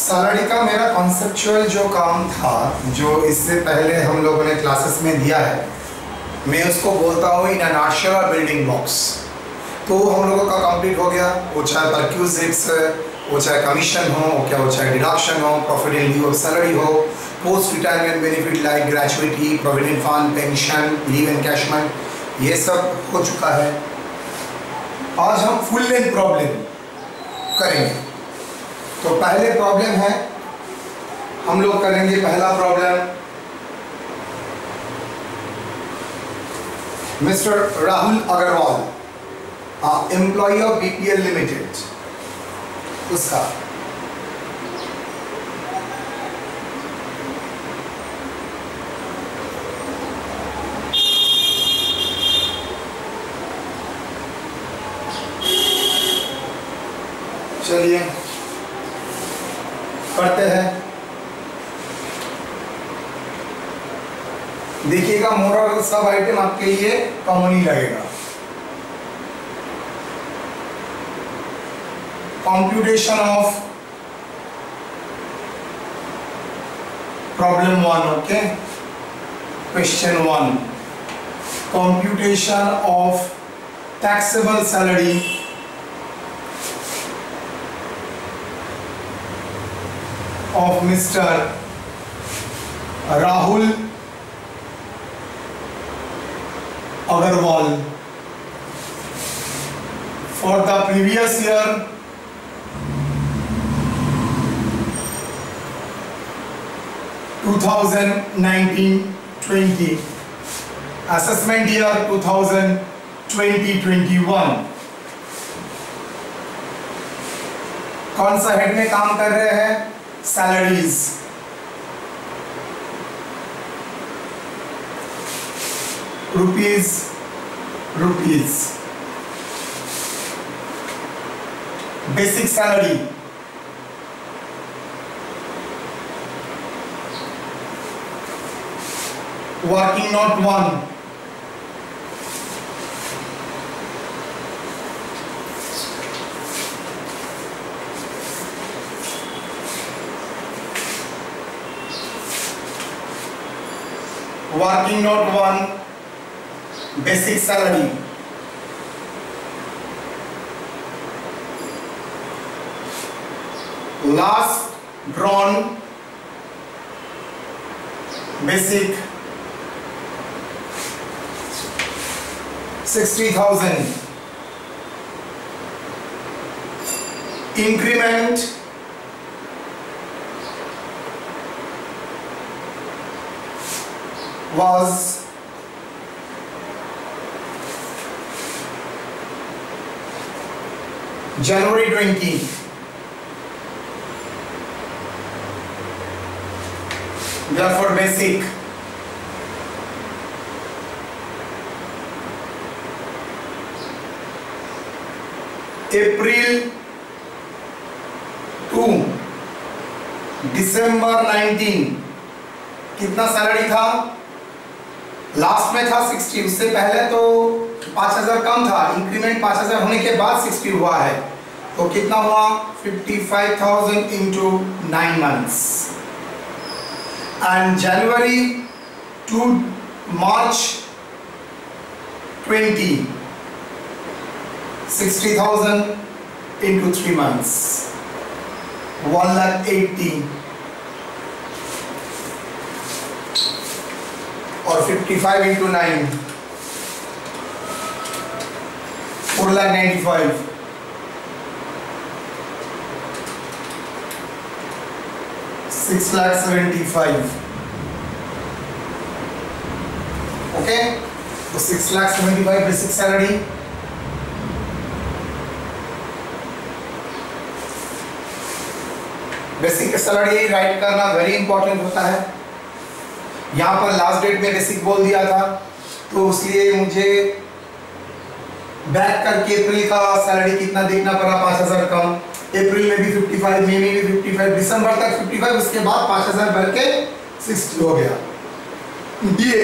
Salary का मेरा conceptual जो काम था, जो इससे पहले हम लोगों ने क्लासेस में दिया है, मैं उसको बोलता हूँ in an nutshell building blocks. तो हम लोगों का कंप्लीट हो गया, वो चाहे परक्यूजिट्स, वो चाहे कमीशन हो, क्या वो चाहे डिडक्शन हो, profit in lieu of salary हो, post retirement benefit like gratuity, provident fund, pension, leave encashment, ये सब हो चुका है। आज हम फुल लेंथ प्रॉब्लम करेंगे। तो पहले प्रॉब्लम है, हम लोग करेंगे पहला problem, Mister Rahul Agarwal, employ of BPL limited, उसका चलिए पढ़ते हैं। देखिएगा, मोरल सब आइटम आपके लिए कॉमन ही लगेगा। Computation of problem 1, okay. Question 1, computation of taxable salary of Mr. Rahul Agarwal for the previous year 2019-20, assessment year 2020-21। कौन सा हेड में काम कर रहे हैं? Salaries. Rupees basic salary, working note 1, working note 1, basic salary, last drawn basic 60,000, increment was January 20, therefore basic, April to December 19 कितना salary था? Last में था 60, उससे पहले तो 5,000 कम था, इंक्रीमेंट 5,000 होने के बाद 60 हुआ है, तो कितना हुआ? 55,000 into 9 months, and January to March 20, 60,000 into 3 months, 1,80,000, और 55 into 9, 4,95,000, 6,75,000, ओके। तो 6,75,000 basic salary, basic salary write करना वेरी इंपॉर्टेंट होता है। यहाँ पर लास्ट डेट में बेसिक बोल दिया था, तो इसलिए मुझे बैक करके अप्रैल का सैलरी कितना देखना पड़ा, 5,000 कम। अप्रैल में भी 55, मई में भी 55, दिसंबर तक 55, उसके बाद 5,000 बढ़ के 60 हो गया। ये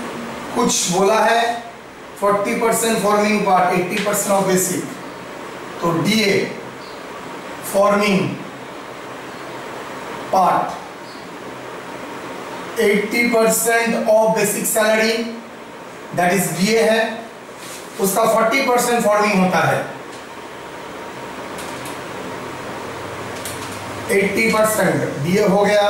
कुछ बोला है 40% फॉर्मिंग पार्ट, 80% ऑफ बेसिक, तो DA forming part 80% of basic salary that is DA है, उसका 40% फॉर्मिंग होता है। 80% DA हो गया,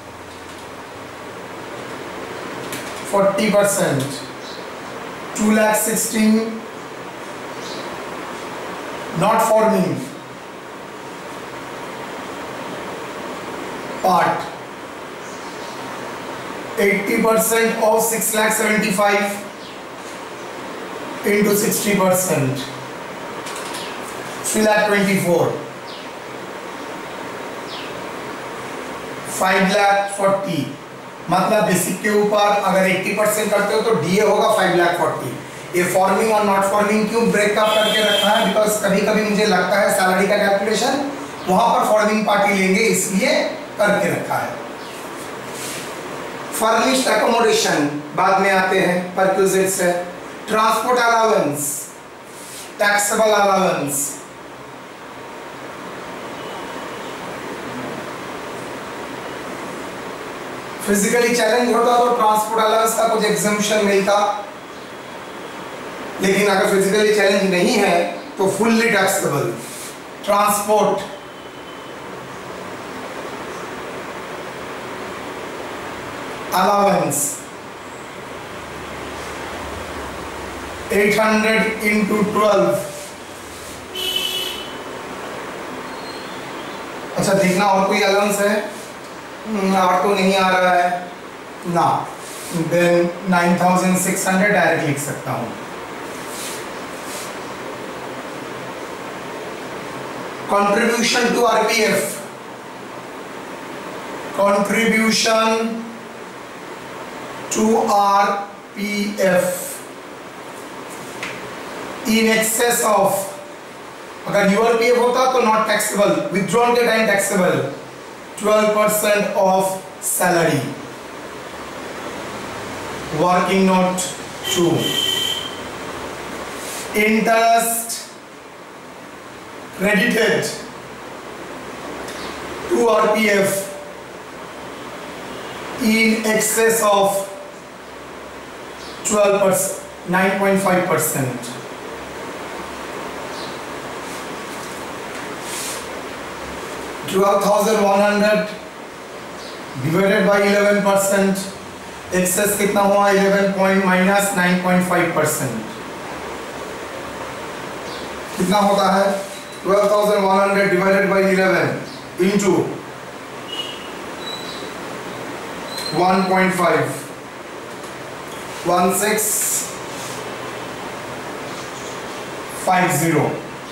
40% 2,16,000 not forming part 80% of 6,75,000 into 60% 3,24,000 5,40,000 मतलब बेसिक के ऊपर अगर 80% करते हो तो DA होगा 5,40,000। ये फॉर्मिंग और नॉट फॉर्मिंग क्यों ब्रेकअप करके रखा है? बिकॉज कभी कभी मुझे लगता है सैलरी का कैलकुलेशन वहां पर फॉर्मिंग पार्टी लेंगे, इसलिए करके रखा है। फर्निश्ड एकोमोडेशन बाद में आते हैं, परक्विजिट्स है। Transport allowance, taxable allowance, physically challenge होता तो ट्रांसपोर्ट अलाउंस का कुछ एग्जम्पशन मिलता, लेकिन अगर फिजिकली चैलेंज नहीं है तो fully taxable. Transport allowance 800 into 12। अच्छा देखना और कोई अलाउंस है? और तो नहीं आ रहा है ना, देन 9,600 डायरेक्ट लिख सकता हूं। Contribution to RPF, contribution to RPF in excess of, अगर URPF होता तो नॉट टैक्सेबल, विथड्रॉल के time taxable, 12% of salary. Working note 2, interest credited to RPF in excess of 12%, 9.5%. $12,100 divided by 11%, excess कितना हुआ? 11 minus 9.5%, कितना होता है? 12,100 divided by 11 into 1.5, 1650।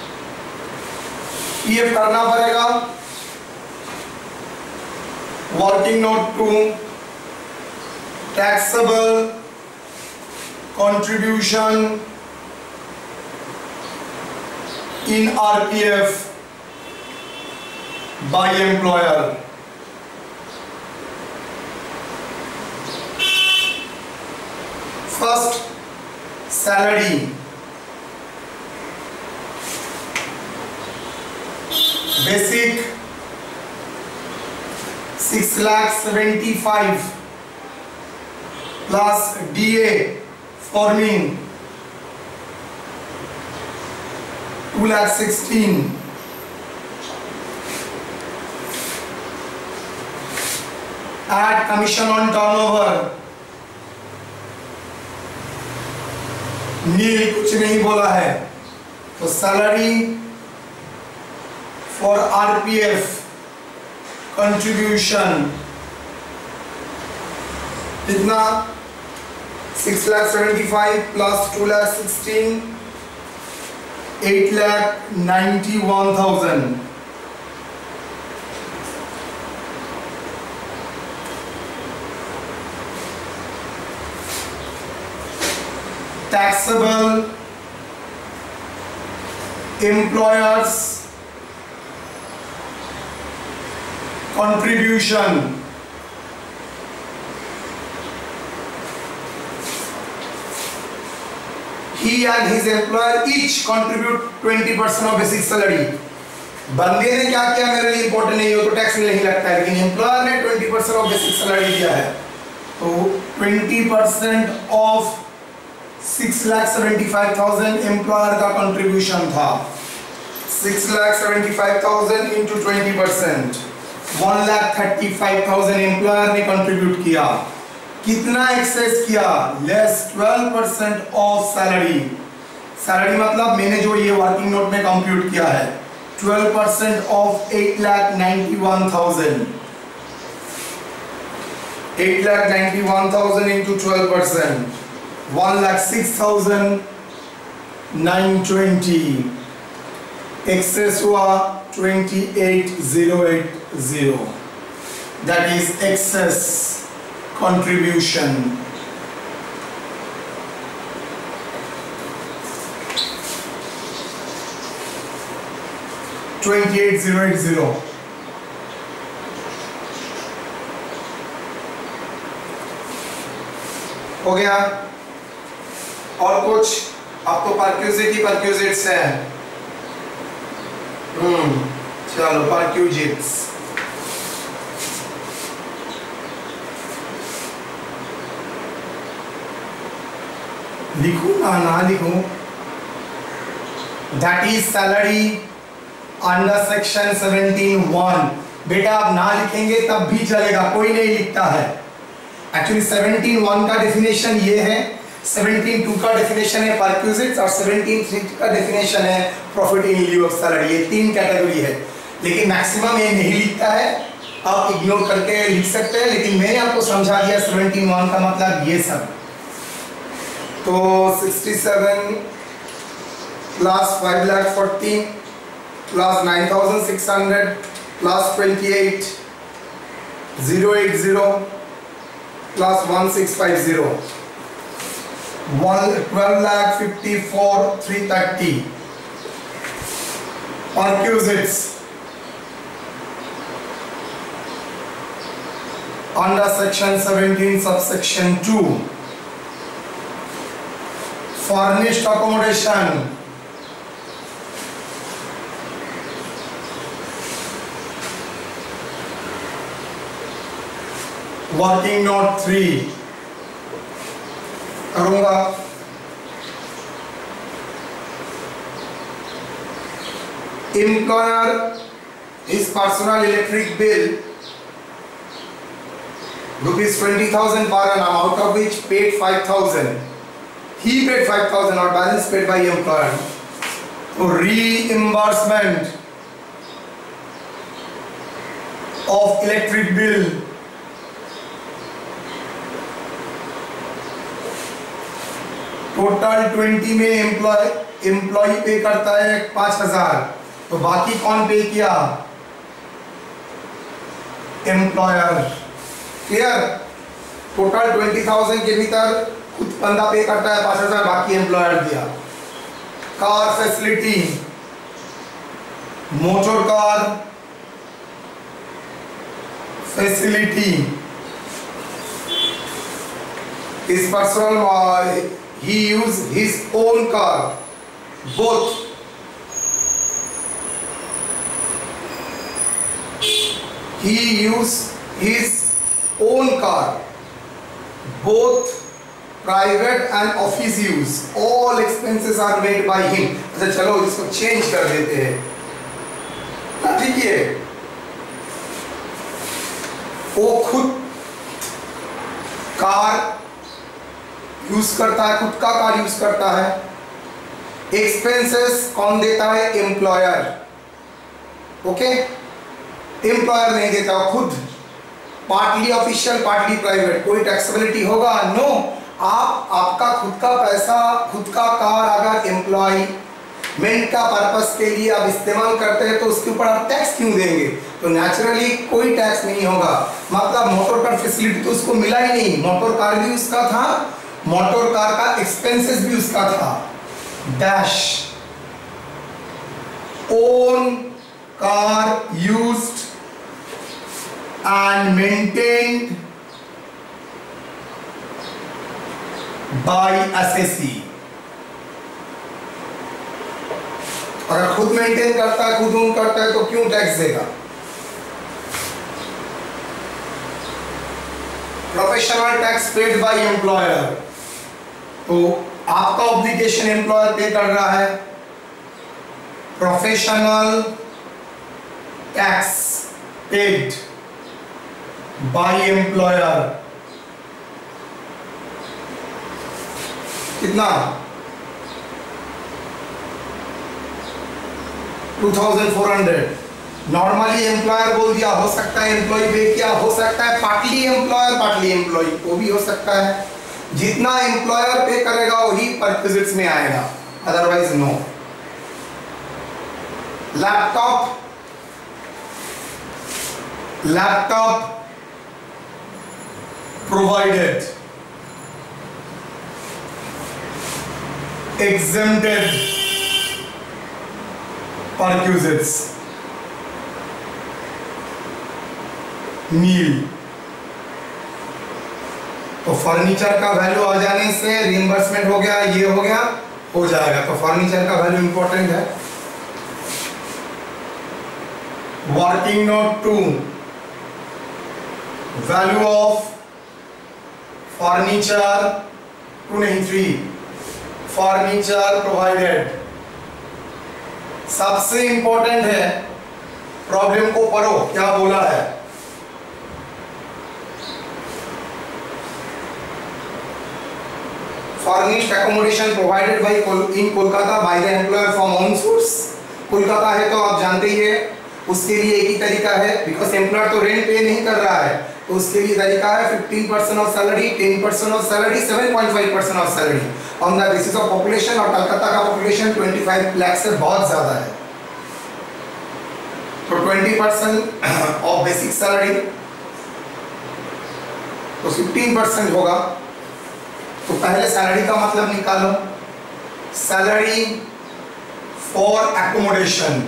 PF करना पड़ेगा। Working note 2, taxable contribution in RPF by employer। First, salary, basic 6,75,000 plus DA forming 2,16,000, add commission on turnover, nil कुछ नहीं बोला है, तो सैलरी फॉर RPF कंट्रीब्यूशन कितना? 6,75,000 plus 2,16,000, 8,91,000। Taxable employers contribution he and his employer each contribute 20% of basic salary. बंदे ने क्या किया मेरे लिए इंपॉर्टेंट नहीं हो तो टैक्स नहीं लगता है, लेकिन एम्प्लॉयर ने 20% ऑफ बेसिक सैलरी दिया है, तो 20% ऑफ 6,75,000 एम्प्लॉयर का कंट्रीब्यूशन था। 6,75,000 इंटू 20%, 1,35,000 एम्प्लॉयर ने कंट्रीब्यूट किया। कितना एक्सेस किया? Less 12% of salary. सैलरी मतलब मैंने जो ये वर्किंग नोट में कंप्यूट किया है, 12% of 8,91,000. 8,91,000 into 12%, 1,06,920. Excess हुआ 28,080. That is excess contribution. $28,080 हो गया। और कुछ? अब तो परक्यूजिट ही परक्यूजिट्स है। चलो परक्यूजिट्स लिखूं ना लिखूं? That is salary under section 17(1). बेटा आप ना लिखेंगे तब भी चलेगा, कोई नहीं लिखता है। एक्चुअली 17(1) का डेफिनेशन ये है, 17(2) का डेफिनेशन है परक्यूजिट्स, और 17(3) का डेफिनेशन है प्रॉफिट इन लिeu ऑफ सैलरी। ये 3 कैटेगरी है, लेकिन मैक्सिमम ये नहीं लिखता है, आप इग्नोर करके लिख सकते हैं, लेकिन मैंने आपको समझा दिया 17(1) का मतलब ये सब। तो 67 plus 5,40,000 plus 9,600 plus 28,080 plus 1,650, 12,54,330. Perquisites under section 17 subsection 2, furnished accommodation, working note 3 करूंगा। Employer is personal electric bill ₹20,000 per annum, out of which paid 5,000. He paid 5,000 or balance paid by employer. So reimbursement of electric bill total 20 में employ पे करता है 5,000, तो बाकी कौन पे किया? एम्प्लॉयर। क्लियर? टोटल 20,000 के भीतर खुद बंदा पे करता है 5,000, बाकी एम्प्लॉयर दिया। Car facility, motor car facility इस personal, he used his own car, both he used his own car, both private and office use, all expenses are made by him. अच्छा चलो इसको चेंज कर देते हैं ना, ठीक है? वो खुद कार यूज करता है, खुद का कार यूज करता है। एक्सपेंसेस कौन देता है? एम्प्लॉयर। ओके, एम्प्लॉयर नहीं देता, खुद। Partly official partly private. कोई टैक्सेबिलिटी होगा? नो। आपका खुद का पैसा, खुद का कार अगर एम्प्लॉयमेंट का पर्पस के लिए आप इस्तेमाल करते हैं तो उसके ऊपर आप टैक्स क्यों देंगे? तो नेचुरली कोई टैक्स नहीं होगा। मतलब मोटर कार फैसिलिटी तो उसको मिला ही नहीं, मोटर कार भी उसका था, मोटर कार का एक्सपेंसेस भी उसका था। Dash own car used and maintained by SSC. अगर खुद मेंटेन करता है, खुद ओन करता है, तो क्यों टैक्स देगा? Professional tax paid by employer, तो आपका ऑब्लिगेशन एम्प्लॉयर पे कर रहा है। Professional tax paid by employer कितना? 2400। नॉर्मली एम्प्लॉयर बोल दिया, हो सकता है एम्प्लॉय पे किया, हो सकता है पार्टली एम्प्लॉयर पार्टली एम्प्लॉय, वो भी हो सकता है। जितना एम्प्लॉयर पे करेगा वही परक्विजिट्स में आएगा, otherwise no. Laptop provided, exempted perquisites, meal. तो फर्नीचर का वैल्यू आ जाने से रिइंबर्समेंट हो गया, ये हो गया, हो जाएगा। तो फर्नीचर का वैल्यू इंपॉर्टेंट है। Working note 2, value of furniture 2 नहीं 3, फर्नीचर प्रोवाइडेड। सबसे इंपॉर्टेंट है, प्रॉब्लम को पढ़ो क्या बोला है। Furnished accommodation provided by in Kolkata by the employer from own source. Kolkata है तो आप जानते ही है, उसके लिए एक ही तरीका है, बिकॉज एम्प्लॉयर तो रेंट पे नहीं कर रहा है, तो उसके लिए तरीका है 15% of salary, 10% of salary, 7.5% of salary on the basis of population. और कलकत्ता का पॉपुलेशन 25 लाख से बहुत ज्यादा है, तो 20% ऑफ बेसिक सैलरी, तो 15% होगा। तो पहले सैलरी का मतलब निकालो, salary for accommodation,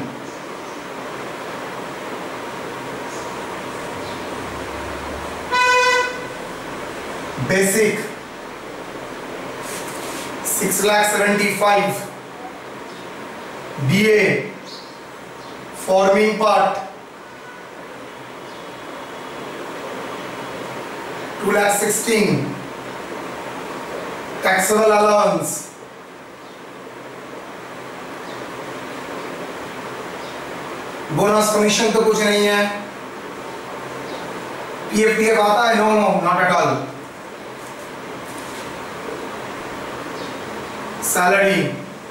basic 6,75,000, BA forming part 2,16,000, taxable allowance bonus commission तो कुछ नहीं है, पीएफ आता है, no no not at all. Salary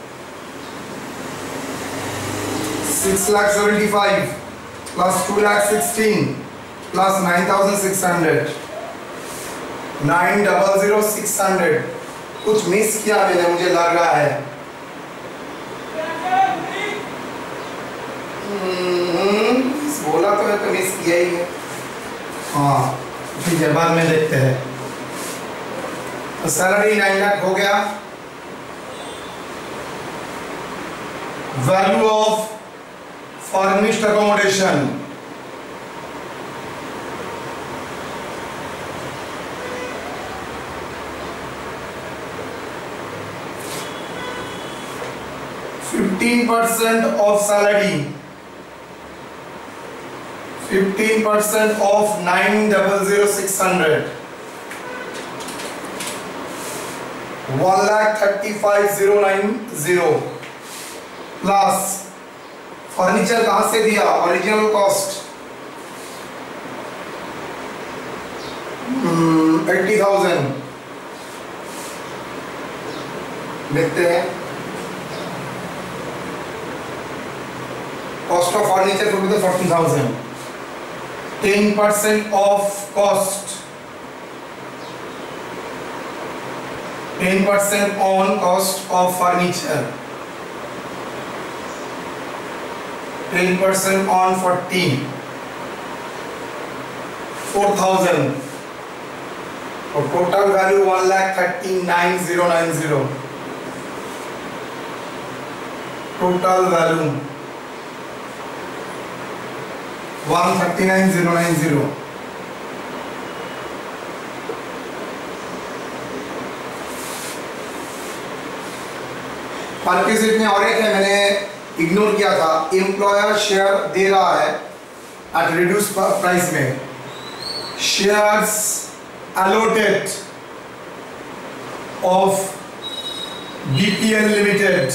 6,75,000 plus 2,16,000 plus 9,600, 9,00600। कुछ मिस किया मैंने, मुझे लग रहा है। बोला तो है तो मिस किया ही है। हाँ ठीक है, बाद में देखते हैं। तो सैलरी 9 लाख हो गया। Value of furnished accommodation, %15 of salary, 15% of 9,00600, 1,35,090 plus furniture कहां से दिया, ओरिजिनल कॉस्ट 80,000। देखते हैं कॉस्ट ऑफ फर्नीचर को भी तो 40,000, 10% of cost, 10% on cost of furniture, 10% on 14, 4,000, और total value 1,39,090, total value 1,39,090। Perquisite में और एक है, मैंने इग्नोर किया था, एम्प्लॉयर शेयर दे रहा है एट रिड्यूस प्राइस में, shares allotted of BPL limited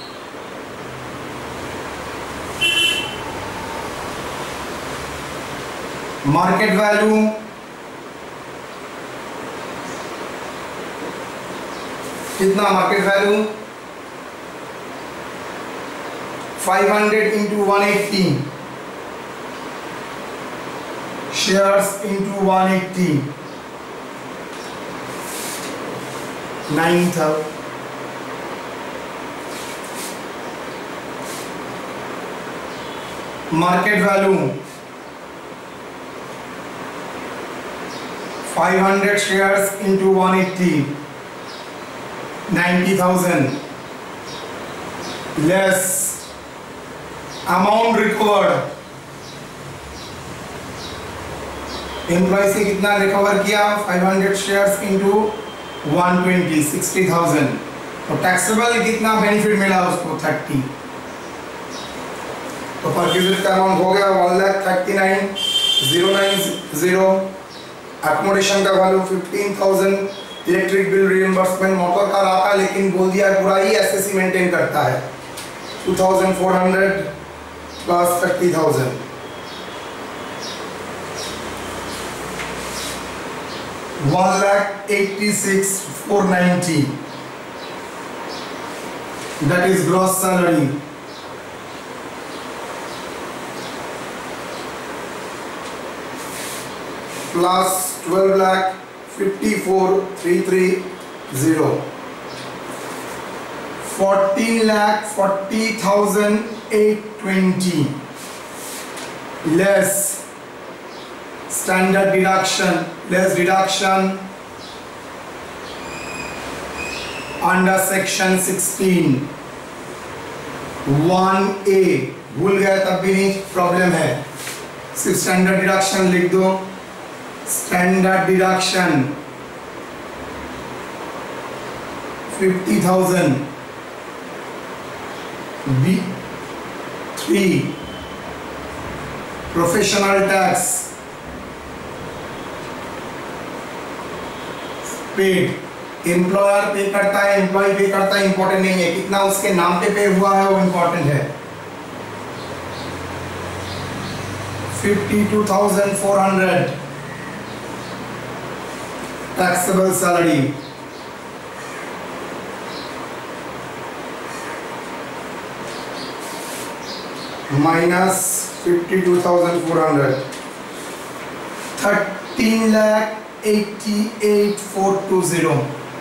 market value कितना, market value 500 into 180, shares into 180, 9,000. Market value 500 shares into 180, 90,000 less amount recovered, employee से कितना रिकवर किया, 500 शेयर्स इंटू 120, 60,000, तो टैक्सेबल कितना बेनिफिट मिला उसको 30, तो परक्यूजिट का अमाउंट हो गया 1,39,090, एकोमोडेशन का value 15,000, electric bill reimbursement, motor car आता है लेकिन बोल दिया पूरा ही एसएससी मेंटेन करता है, 2,400 plus 30,000, $1,86,490, that is gross salary. Plus 12,54,330, 14,40,820 less standard deduction, less deduction under section 16 1A, भूल गए तब भी नहीं प्रॉब्लम है, सिर्फ स्टैंडर्ड डिडक्शन लिख दो, standard deduction 50,000, B3 professional tax paid, employer pay करता है, एम्प्लॉय पे करता है, इंपॉर्टेंट नहीं है, कितना उसके नाम पे हुआ है वो इंपॉर्टेंट है, 52,400 टैक्सेबल सैलरी, minus 52,400, 13,88,420,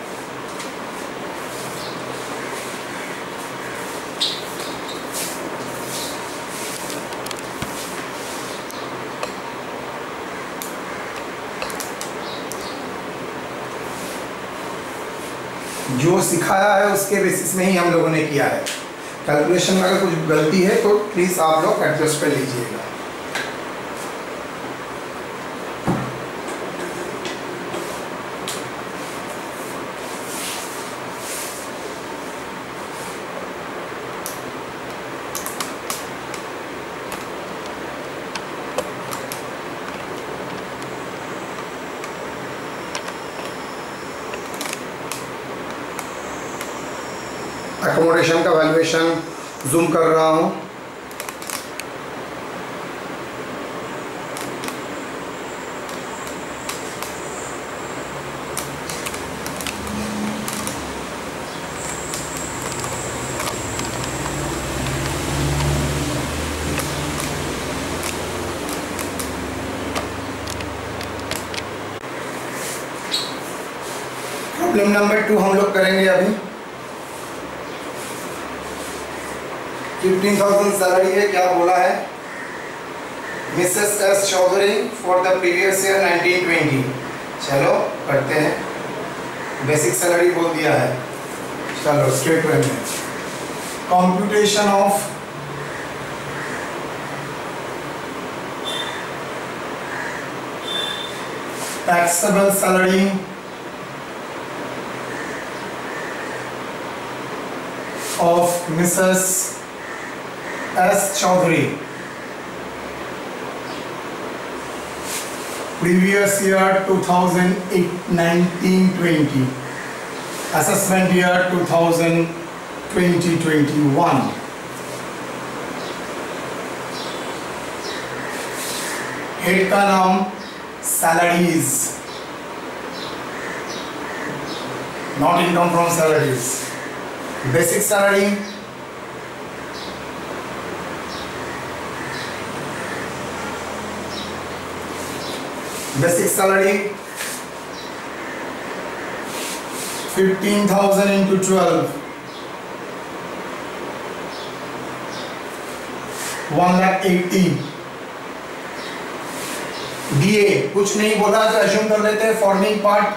जो सिखाया है उसके बेसिस में ही हम लोगों ने किया है। कैलकुलेशन में अगर कुछ गलती है तो प्लीज़ आप लोग एडजस्ट कर लीजिएगा। एकोमोडेशन का वैल्यूएशन जूम कर रहा हूँ। प्रॉब्लम नंबर 2 हम लोग करेंगे अभी। 15,000 सैलरी है, क्या बोला है, Mrs S Chaudhary for the previous year 1920। चलो करते हैं, बेसिक सैलरी बोल दिया है, चलो स्ट्रेट वे में computation of taxable salary of Mrs. S Chaudhary. Previous year 2019-20. Assessment year 2020-21. Head का नाम salaries, not income from salaries. Basic salary $15,000 into 12, 1,80,000। DA कुछ नहीं बोला तो एज्यूम कर लेते हैं फॉर्मिंग पार्ट,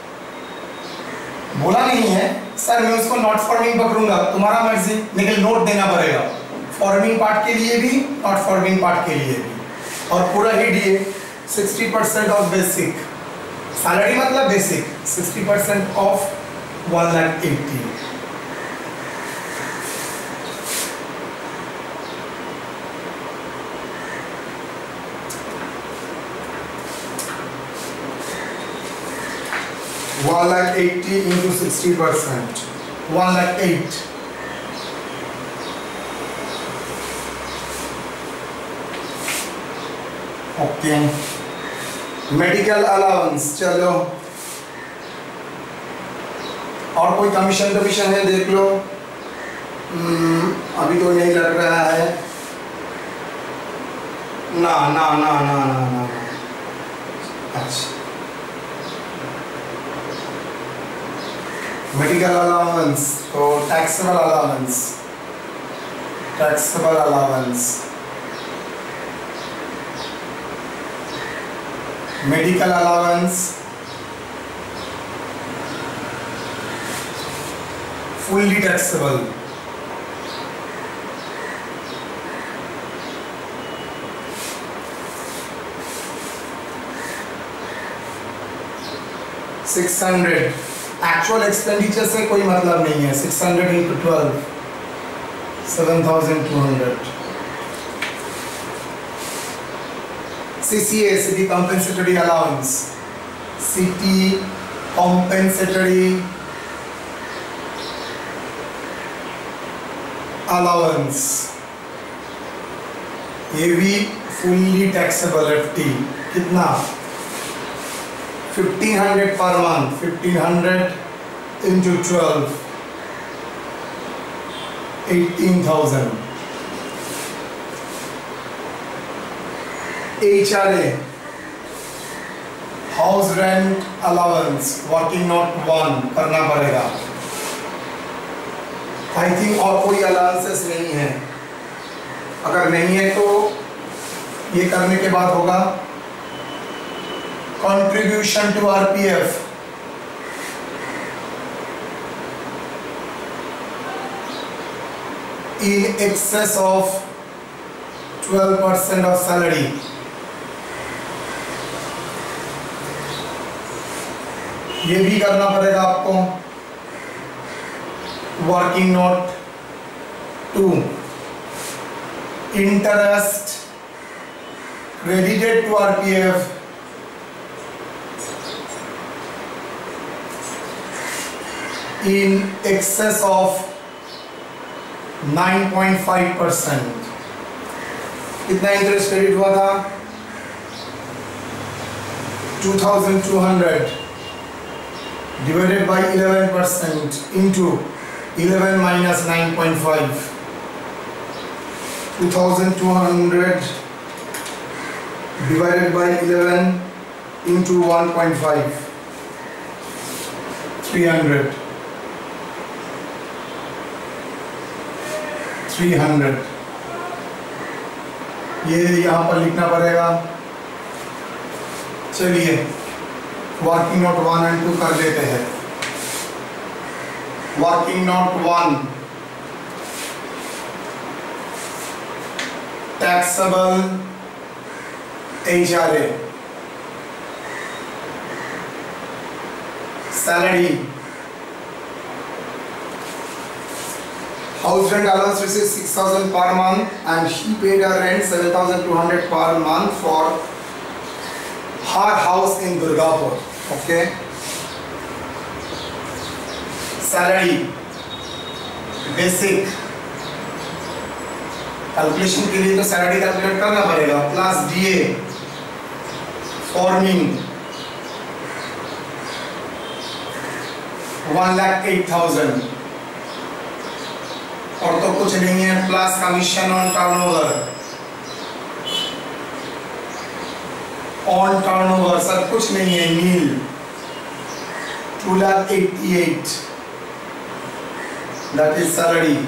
बोला नहीं है सर, मैं उसको नॉट फॉर्मिंग पकड़ूंगा, तुम्हारा मर्जी, लेकिन नोट देना पड़ेगा फॉर्मिंग पार्ट के लिए भी, नॉट फॉर्मिंग पार्ट के लिए भी। और पूरा ही DA 60% ऑफ बेसिक सैलरी, मतलब basic 60% of 1,80,000। $1,80,000 into 60%, 1,08,000। Okay, medical allowance, चलो और कोई कमीशन कमीशन है देख लो। अभी तो नहीं लग रहा है, ना ना ना ना ना ना। अच्छा, मेडिकल अलाउंस तो taxable allowance, taxable allowance, medical allowance fully taxable, $600। Actual expenditure से कोई मतलब नहीं है। 600 into 12, 7,200। CCA, City Compensatory Allowance, City Compensatory Allowance, ये भी फुल्ली टैक्सेबल FT। कितना? 1,500 per month, 1,500 into 12, 18,000। HRA, house rent allowance, working note 1 करना पड़ेगा। आई थिंक और कोई अलाउंसेस नहीं है, अगर नहीं है तो ये करने के बाद होगा contribution to RPF, in excess of 12% of salary। ये भी करना पड़ेगा आपको। Working note 2, interest credited to RPF in excess of 9.5%। कितना इंटरेस्ट क्रेडिट हुआ था? 2,200 divided by 11% into 11 minus 9.5, 2,200 divided by 11 into 1.5, 300। 300 ये यहाँ पर लिखना पड़ेगा। चलिए वर्किंग नोट 1 और 2 कर लेते हैं। वर्किंग नोट 1, टैक्सेबल HRA, सैलरी, House rent allowance receives 6,000 per month and she paid her rent 7,200 per month for her house in Durgapur. Okay. Salary basic calculation के लिए तो सैलरी कैलकुलेट करना पड़ेगा प्लस डीए फॉर्मिंग 1,08,000 और तो कुछ नहीं है plus commission on turnover sir कुछ नहीं है नील 2,88,000 that is salary.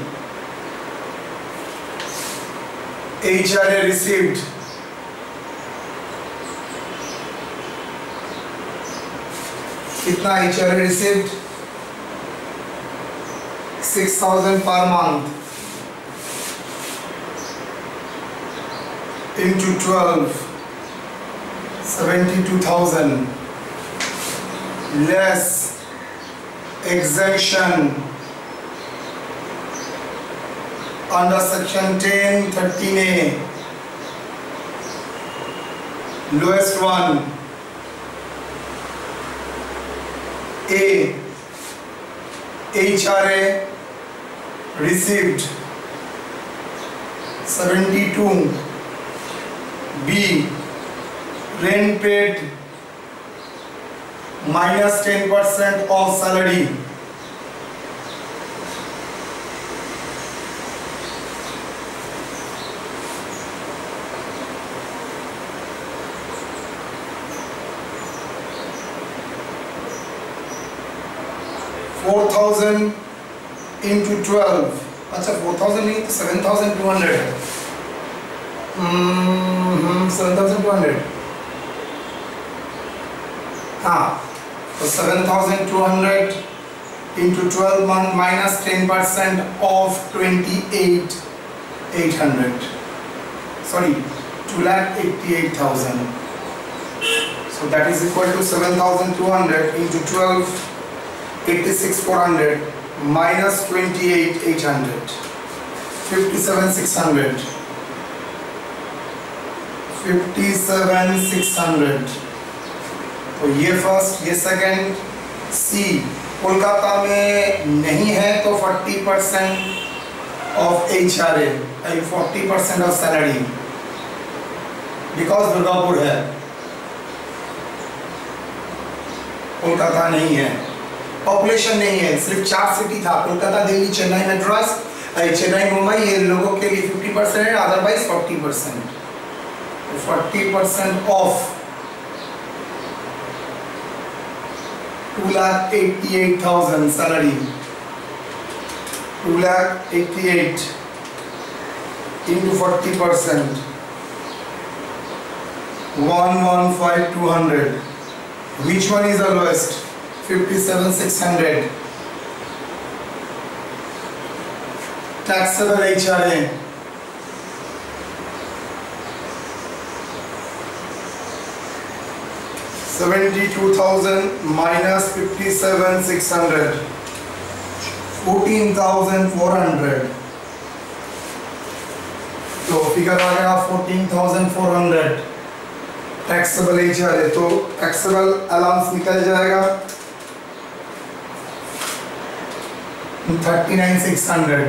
HRA received कितना HRA received 6,000 per month into 12 72,000 less exemption under section 10 13A lowest one A HRA received 72 B rent paid minus 10% of salary $4,000 into 12 अच्छा 4,000 नहीं तो 7,200 है 7,200 हाँ तो 7,200 into 12 month minus 10% of 28,800 sorry 2,88,000 so that is equal to 7,200 into 12 86,400 minus 28,800 57,600 57,600 तो ये first ये second सी कोलकाता में नहीं है तो 40% of HRA 40% of salary because Durgapur है कोलकाता नहीं है पॉपुलेशन नहीं है सिर्फ 4 सिटी था कोलकाता दिल्ली चेन्नई मद्रास चेन्नई मुंबई ये लोगों के लिए 50% है otherwise 40% of 2,88,000 salary 2,88,000 into 40% 115,200 which one is the lowest 57,600 taxable HRA 72,000 minus 57,600 14,400 तो फिगर आ गया 14,400 टैक्सेबल HRA तो टैक्सेबल अलाउंस निकल जाएगा 39,600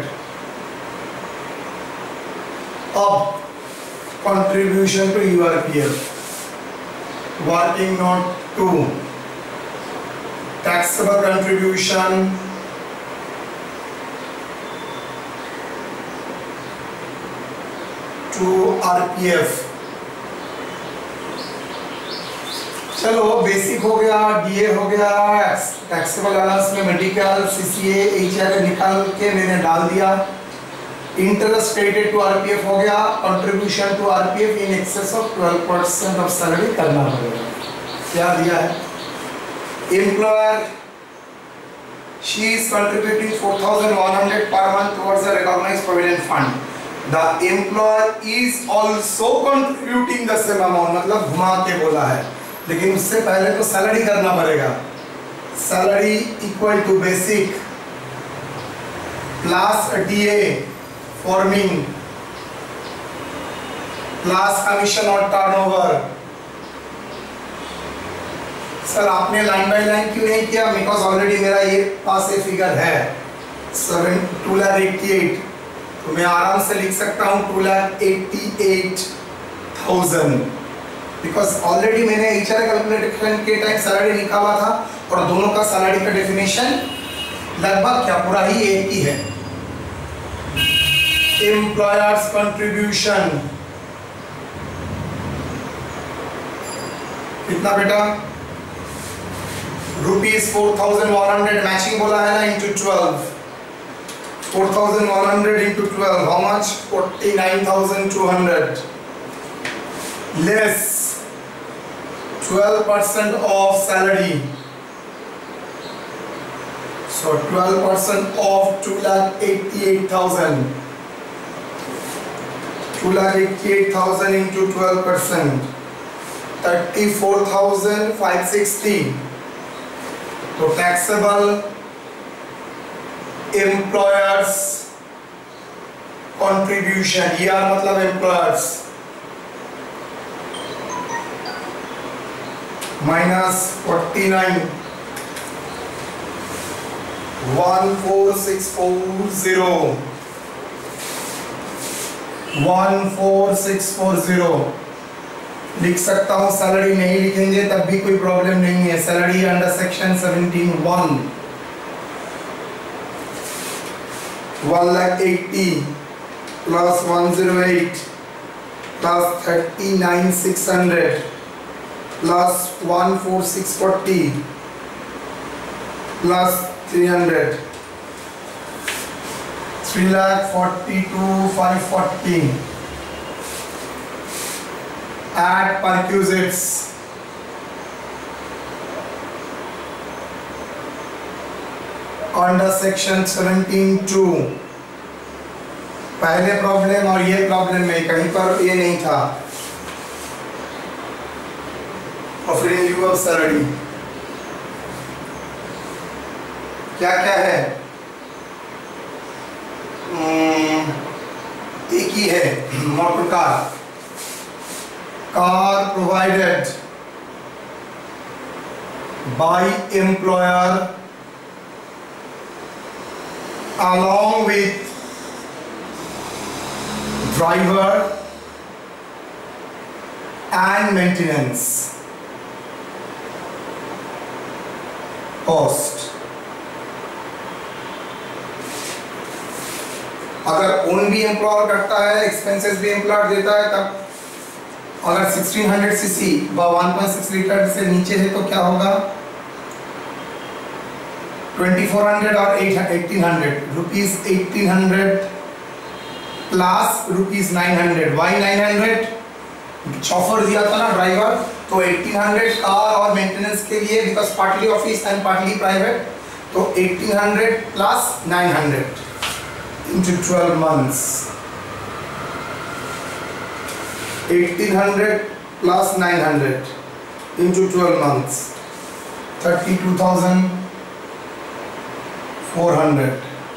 अब contribution to URPF working note 2 taxable contribution to RPF चलो बेसिक हो गया डीए हो गया टैक्सेबल अलाउंस में मेडिकल सीसीए एचआरए निकाल के मैंने डाल दिया इंटरेस्ट क्रेडिट टू आरपीएफ हो गया contribution to RPF in excess of 12% of salary करना पड़ेगा क्या दिया है employer she is contributing 4,100 per month towards the recognised provident fund the employer is also contributing the same amount मतलब घुमा के बोला है लेकिन उससे पहले तो सैलरी करना पड़ेगा salary equal to basic plus DA forming plus commission और टर्नओवर। सर आपने लाइन बाय लाइन क्यों नहीं किया? बिकॉज ऑलरेडी मेरा ये पास ये फिगर है 2,88,000, तो मैं आराम से लिख सकता हूँ 2,88,000, बिकॉज ऑलरेडी मैंने HR कैलकुलेशन के टाइम सैलरी निकाला था और दोनों का सैलरी का डेफिनेशन लगभग क्या पूरा ही एक ही है। एम्प्लॉयर्स कंट्रीब्यूशन कितना बेटा? ₹4,100 मैचिंग बोला है ना, into 12, 4,100 into 12, how much? 49,200 less 12% of salary, so 12% of 2,88,000, 2,88,000 into 12%, 34,560, तो taxable employers contribution, ER मतलब employers, minus 49, 14640, 14640 लिख सकता हूँ। सैलरी नहीं लिखेंगे तब भी कोई प्रॉब्लम नहीं है। Salary under section 17(1), 1,80,000 plus 108 plus 39,600 plus 14640 plus 300, 3,42,540 add perquisites, under section 17(2). पहले प्रॉब्लम और ये प्रॉब्लम में कहीं पर ये नहीं था। ऑफर इन लिeu ऑफ सैलरी क्या क्या है? एक ही है, motor car, car provided by employer along with driver and maintenance cost। अगर ओन भी एम्प्लॉयर करता है, एक्सपेंसेस भी एम्प्लॉयर देता है, तब अगर 1600 सीसी व 1.6 लीटर से नीचे है तो क्या होगा? 2400 और 1800, rupees 1800 plus rupees 900। Why 900? Chauffeur दिया था ना ड्राइवर, तो 1800 कार और मेंटेनेंस के लिए, because partly office and partly private, तो 1800 plus 900 into 12 months, 1800 plus 900 into 12 months, 32,400,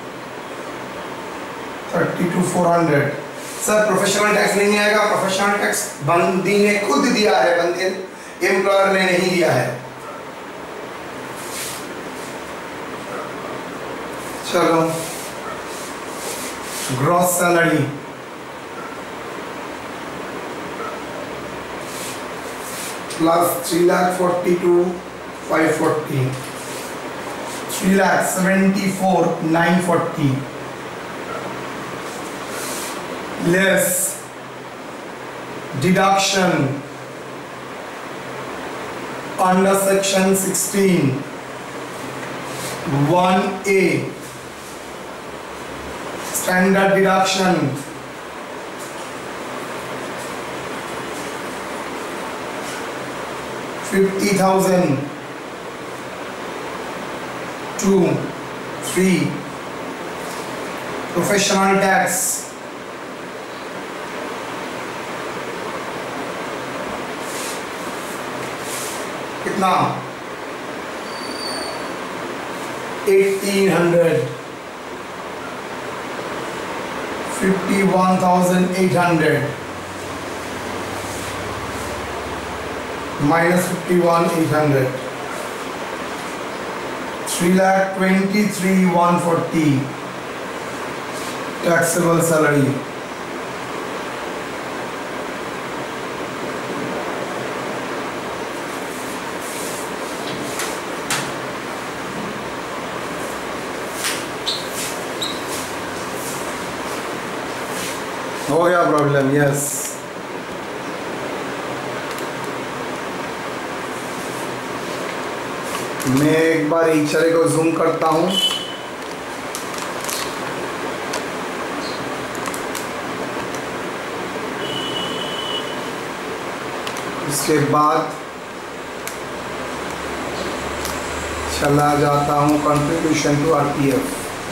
32,400। Sir professional tax नहीं आएगा? प्रोफेशनल टैक्स बंदी ने खुद दिया है, बंदे एम्प्लॉयर ने नहीं दिया है। चलो, gross salary plus 3,42,540, 3,74,940 less deduction under section 16(1)(a), standard deduction $50,000 2 3 professional tax कितना? 1,800 51,800 minus 51,800, 3,23,140 taxable salary. हो गया प्रॉब्लम? यस। मैं एक बार इचरे को जूम करता हूं। इसके बाद चला जाता हूं contribution to RPF.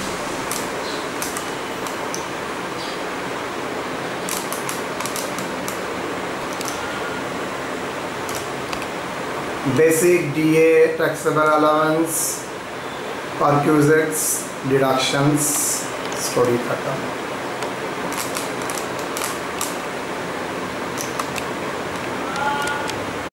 Basic DA, taxable allowance, perquisites, deductions, story खत्म।